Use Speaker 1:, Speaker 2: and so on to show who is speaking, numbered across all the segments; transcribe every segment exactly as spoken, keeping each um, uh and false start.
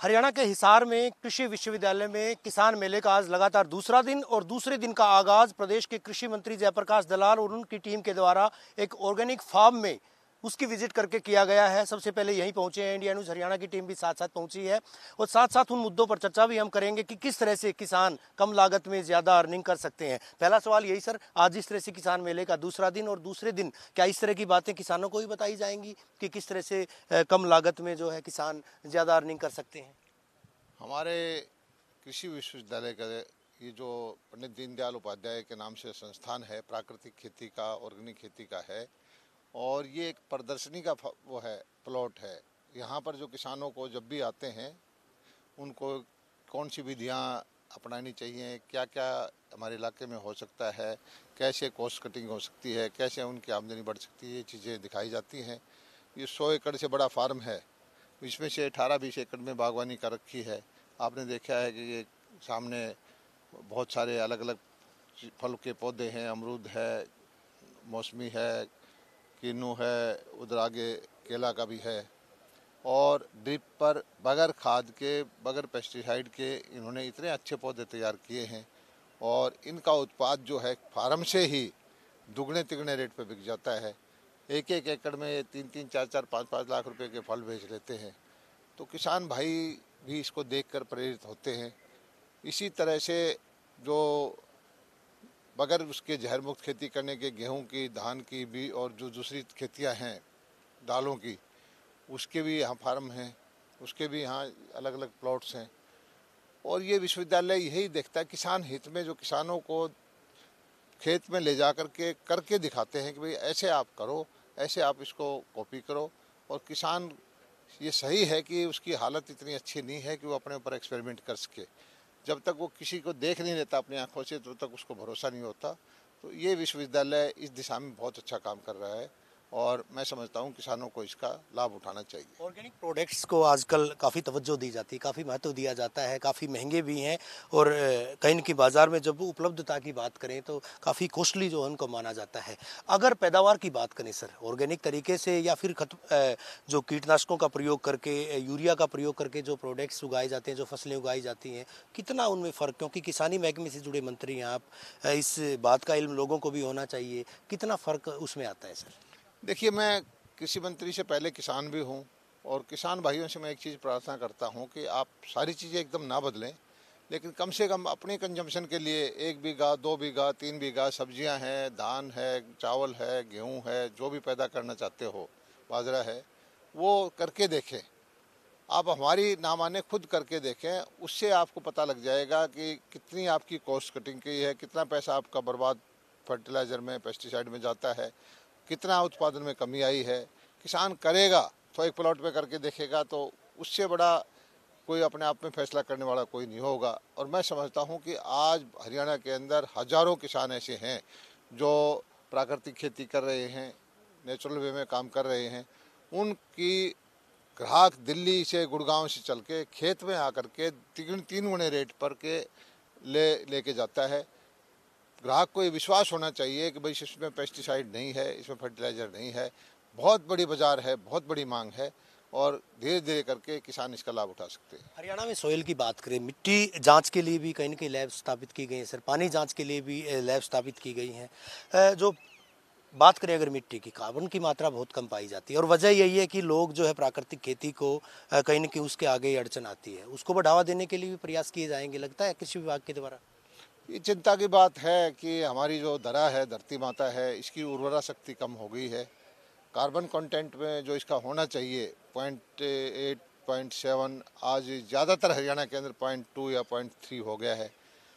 Speaker 1: हरियाणा के हिसार में कृषि विश्वविद्यालय में किसान मेले का आज लगातार दूसरा दिन और दूसरे दिन का आगाज प्रदेश के कृषि मंत्री जयप्रकाश दलाल और उनकी टीम के द्वारा एक ऑर्गेनिक फार्म में उसकी विजिट करके किया गया है। सबसे पहले यहीं पहुंचे हैं इंडिया न्यूज़ हरियाणा की टीम भी साथ साथ पहुंची है और साथ साथ उन मुद्दों पर चर्चा भी हम करेंगे कि किस तरह से किसान कम लागत में ज़्यादा अर्निंग कर सकते हैं। पहला सवाल यही सर, आज इस तरह से किसान मेले का दूसरा दिन और दूसरे दिन क्या इस तरह की बातें किसानों को भी बताई जाएंगी कि किस तरह से कम लागत में जो है किसान ज़्यादा अर्निंग कर सकते हैं?
Speaker 2: हमारे कृषि विश्वविद्यालय का ये जो पंडित दीनदयाल उपाध्याय के नाम से संस्थान है, प्राकृतिक खेती का, ऑर्गेनिक खेती का है और ये एक प्रदर्शनी का वो है, प्लॉट है। यहाँ पर जो किसानों को जब भी आते हैं उनको कौन सी विधियाँ अपनानी चाहिए, क्या क्या हमारे इलाके में हो सकता है, कैसे कॉस्ट कटिंग हो सकती है, कैसे उनकी आमदनी बढ़ सकती है, ये चीज़ें दिखाई जाती हैं। ये सौ एकड़ से बड़ा फार्म है, इसमें से अठारह बीस एकड़ में बागवानी कर रखी है। आपने देखा है कि ये सामने बहुत सारे अलग अलग फल के पौधे हैं, अमरूद है, मौसमी है, किन्नू है, उधर आगे केला का भी है और ड्रिप पर बगैर खाद के, बगैर पेस्टिसाइड के इन्होंने इतने अच्छे पौधे तैयार किए हैं और इनका उत्पाद जो है फार्म से ही दुगने तिगने रेट पे बिक जाता है। एक एक एकड़ में तीन तीन चार चार पाँच पाँच लाख रुपए के फल बेच लेते हैं। तो किसान भाई भी इसको देखकर प्रेरित होते हैं। इसी तरह से जो बगैर उसके जहर मुक्त खेती करने के गेहूं की, धान की भी और जो दूसरी खेतियां हैं दालों की, उसके भी यहाँ फार्म हैं, उसके भी यहाँ अलग अलग प्लॉट्स हैं। और ये विश्वविद्यालय यही देखता है किसान हित में, जो किसानों को खेत में ले जा कर के करके दिखाते हैं कि भाई ऐसे आप करो, ऐसे आप इसको कॉपी करो। और किसान ये सही है कि उसकी हालत इतनी अच्छी नहीं है कि वो अपने ऊपर एक्सपेरिमेंट कर सके। जब तक वो किसी को देख नहीं लेता अपनी आंखों से, तब तक उसको भरोसा नहीं होता। तो ये विश्वविद्यालय इस दिशा में बहुत अच्छा काम कर रहा है और मैं समझता हूँ किसानों को इसका लाभ उठाना चाहिए।
Speaker 1: ऑर्गेनिक प्रोडक्ट्स को आजकल काफ़ी तवज्जो दी जाती है, काफ़ी महत्व दिया जाता है, काफ़ी महंगे भी हैं और कहीं न कहीं बाज़ार में जब उपलब्धता की बात करें तो काफ़ी कॉस्टली जो है उनको माना जाता है। अगर पैदावार की बात करें सर, ऑर्गेनिक तरीके से या फिर खत जो कीटनाशकों का प्रयोग करके, यूरिया का प्रयोग करके जो प्रोडक्ट्स उगाए जाते हैं, जो फसलें उगाई जाती हैं, कितना उनमें फ़र्क, क्योंकि किसानी महकमे से जुड़े मंत्री हैं आप, इस बात का इल्म लोगों को भी होना चाहिए, कितना फ़र्क उसमें आता है सर?
Speaker 2: देखिए, मैं कृषि मंत्री से पहले किसान भी हूँ और किसान भाइयों से मैं एक चीज़ प्रार्थना करता हूँ कि आप सारी चीज़ें एकदम ना बदलें, लेकिन कम से कम अपने कंजम्पशन के लिए एक बीघा, दो बीघा, तीन बीघा सब्जियां हैं, धान है, चावल है, गेहूं है, जो भी पैदा करना चाहते हो, बाजरा है, वो करके देखें। आप हमारी ना माने खुद करके देखें, उससे आपको पता लग जाएगा कि कितनी आपकी कॉस्ट कटिंग की है, कितना पैसा आपका बर्बाद फर्टिलाइज़र में, पेस्टिसाइड में जाता है, कितना उत्पादन में कमी आई है। किसान करेगा तो एक प्लॉट पे करके देखेगा तो उससे बड़ा कोई अपने आप में फैसला करने वाला कोई नहीं होगा। और मैं समझता हूँ कि आज हरियाणा के अंदर हजारों किसान ऐसे हैं जो प्राकृतिक खेती कर रहे हैं, नेचुरल वे में काम कर रहे हैं। उनकी ग्राहक दिल्ली से, गुड़गांव से चल के खेत में आकर के तीन तीन गुने रेट पर के ले लेके जाता है। ग्राहक को ये विश्वास होना चाहिए कि भाई इसमें पेस्टिसाइड नहीं है, इसमें फर्टिलाइज़र नहीं है। बहुत बड़ी बाज़ार है, बहुत बड़ी मांग है और धीरे धीरे करके किसान इसका लाभ उठा सकते हैं।
Speaker 1: हरियाणा में सोइल की बात करें, मिट्टी जांच के लिए भी कहीं न कहीं लैब स्थापित की गई है सर, पानी जांच के लिए भी लैब स्थापित की गई हैं। जो बात करें अगर मिट्टी की, कार्बन की मात्रा बहुत कम पाई जाती है और वजह यही है कि लोग जो है प्राकृतिक खेती को कहीं न कहीं उसके आगे अड़चन आती है, उसको बढ़ावा देने के लिए भी प्रयास किए जाएंगे लगता है कृषि विभाग के द्वारा?
Speaker 2: ये चिंता की बात है कि हमारी जो धरा है, धरती माता है, इसकी उर्वरा शक्ति कम हो गई है। कार्बन कंटेंट में जो इसका होना चाहिए पॉइंट एट पॉइंट सेवन, आज ज़्यादातर हरियाणा के अंदर पॉइंट टू या पॉइंट थ्री हो गया है।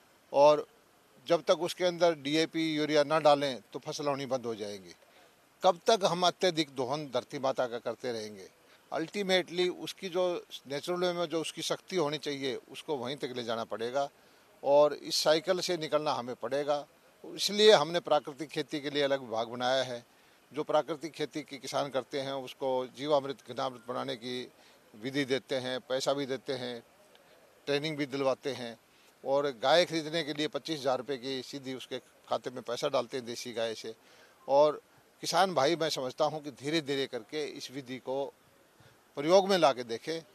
Speaker 2: और जब तक उसके अंदर डीएपी, यूरिया ना डालें तो फसल होनी बंद हो जाएगी। कब तक हम अत्यधिक दोहन धरती माता का करते रहेंगे? अल्टीमेटली उसकी जो नेचुरल वे में जो उसकी शक्ति होनी चाहिए उसको वहीं तक ले जाना पड़ेगा और इस साइकिल से निकलना हमें पड़ेगा। इसलिए हमने प्राकृतिक खेती के लिए अलग विभाग बनाया है। जो प्राकृतिक खेती के किसान करते हैं उसको जीवामृत, घनामृत बनाने की विधि देते हैं, पैसा भी देते हैं, ट्रेनिंग भी दिलवाते हैं और गाय खरीदने के लिए पच्चीस हज़ार रुपये की सीधी उसके खाते में पैसा डालते हैं देसी गाय से। और किसान भाई मैं समझता हूँ कि धीरे धीरे करके इस विधि को प्रयोग में ला के देखें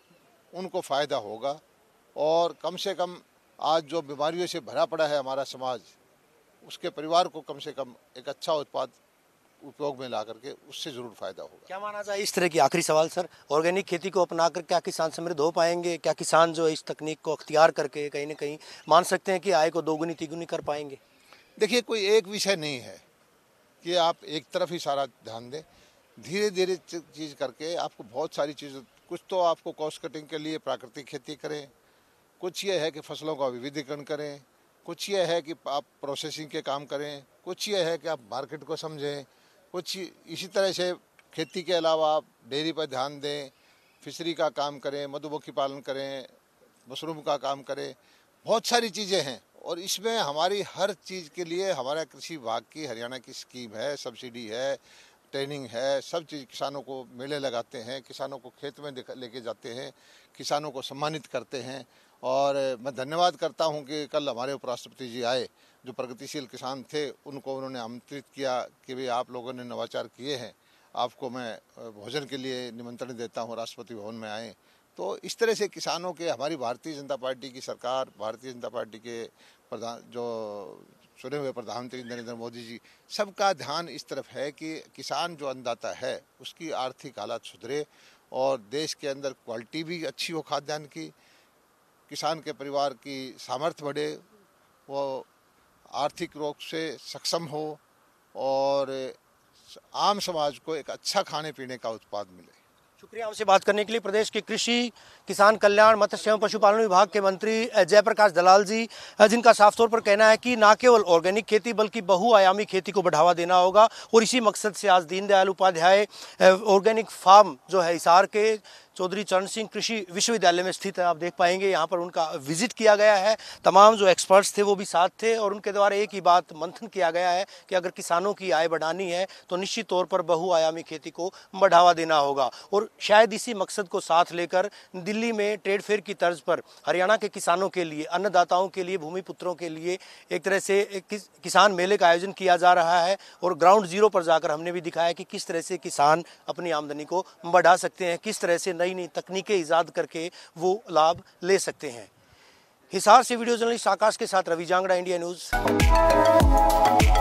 Speaker 2: उनको फ़ायदा होगा। और कम से कम आज जो बीमारियों से भरा पड़ा है हमारा समाज, उसके परिवार को कम से कम एक अच्छा उत्पाद उपयोग में ला करके उससे ज़रूर फ़ायदा होगा।
Speaker 1: क्या माना जाए इस तरह की, आखिरी सवाल सर, ऑर्गेनिक खेती को अपनाकर क्या किसान समृद्ध हो पाएंगे? क्या किसान जो इस तकनीक को अख्तियार करके कहीं ना कहीं मान सकते हैं कि आय को दोगुनी तिगुनी कर पाएंगे?
Speaker 2: देखिए, कोई एक विषय नहीं है कि आप एक तरफ ही सारा ध्यान दें। धीरे धीरे चीज़ करके आपको बहुत सारी चीज़, कुछ तो आपको कॉस्ट कटिंग के लिए प्राकृतिक खेती करें, कुछ ये है कि फसलों का विविधीकरण करें, कुछ ये है कि आप प्रोसेसिंग के काम करें, कुछ ये है कि आप मार्केट को समझें, कुछ इसी तरह से खेती के अलावा आप डेयरी पर ध्यान दें, फिशरी का काम करें, मधुमक्खी पालन करें, मशरूम का काम करें। बहुत सारी चीज़ें हैं और इसमें हमारी हर चीज़ के लिए हमारा कृषि विभाग की हरियाणा की स्कीम है, सब्सिडी है, ट्रेनिंग है, सब चीज़। किसानों को मेले लगाते हैं, किसानों को खेत में लेके जाते हैं, किसानों को सम्मानित करते हैं। और मैं धन्यवाद करता हूं कि कल हमारे उपराष्ट्रपति जी आए, जो प्रगतिशील किसान थे, उनको उन्होंने आमंत्रित किया कि भाई आप लोगों ने नवाचार किए हैं, आपको मैं भोजन के लिए निमंत्रण देता हूं, राष्ट्रपति भवन में आए। तो इस तरह से किसानों के, हमारी भारतीय जनता पार्टी की सरकार, भारतीय जनता पार्टी के प्रधान, जो चुने हुए प्रधानमंत्री नरेंद्र मोदी जी, सबका ध्यान इस तरफ है कि किसान जो अन्नदाता है उसकी आर्थिक हालत सुधरे और देश के अंदर क्वालिटी भी अच्छी हो खाद्यान्न की, किसान के परिवार की सामर्थ्य बढ़े, वो आर्थिक रूप से सक्षम हो और आम समाज को एक अच्छा खाने पीने का उत्पाद मिले।
Speaker 1: शुक्रिया हमसे बात करने के लिए प्रदेश के कृषि, किसान कल्याण, मत्स्य एवं पशुपालन विभाग के मंत्री जयप्रकाश दलाल जी, जिनका साफ तौर पर कहना है कि न केवल ऑर्गेनिक खेती बल्कि बहुआयामी खेती को बढ़ावा देना होगा। और इसी मकसद से आज दीनदयाल उपाध्याय ऑर्गेनिक फार्म जो है हिसार के चौधरी चरण सिंह कृषि विश्वविद्यालय में स्थित है, आप देख पाएंगे यहाँ पर उनका विजिट किया गया है। तमाम जो एक्सपर्ट्स थे वो भी साथ थे और उनके द्वारा एक ही बात मंथन किया गया है कि अगर किसानों की आय बढ़ानी है तो निश्चित तौर पर बहुआयामी खेती को बढ़ावा देना होगा। और शायद इसी मकसद को साथ लेकर दिल्ली में ट्रेड फेयर की तर्ज पर हरियाणा के किसानों के लिए, अन्नदाताओं के लिए, भूमिपुत्रों के लिए एक तरह से एक किस, किसान मेले का आयोजन किया जा रहा है। और ग्राउंड जीरो पर जाकर हमने भी दिखाया कि किस तरह से किसान अपनी आमदनी को बढ़ा सकते हैं, किस तरह से नई नई तकनीकें इजाद करके वो लाभ ले सकते हैं। हिसार से वीडियो जर्नलिस्ट आकाश के साथ रवि जांगड़ा, इंडिया न्यूज़।